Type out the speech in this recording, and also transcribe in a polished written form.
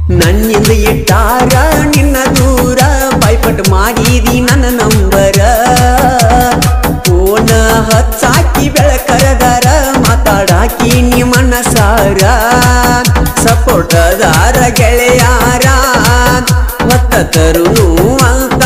ನನ್ನಿಂದ ಇಟ್ಟಾರ ನಿನ್ನ ದೂರ ಬಾಯ್ಪಟ್ ಮಾಡಿದಿ ನನ್ನ ನಂಬರ ಫೋನ ಹಚ್ಚಾಕಿ ಬೆಳಕರದಾರ ಮಾತಾಡಾಕಿ ನೀ ಮನಸಾರ ಸಪೋರ್ಟದಾರ ಗೆಳೆಯಾರ ಹೊತ್ತ ತರುನು ಅಂತ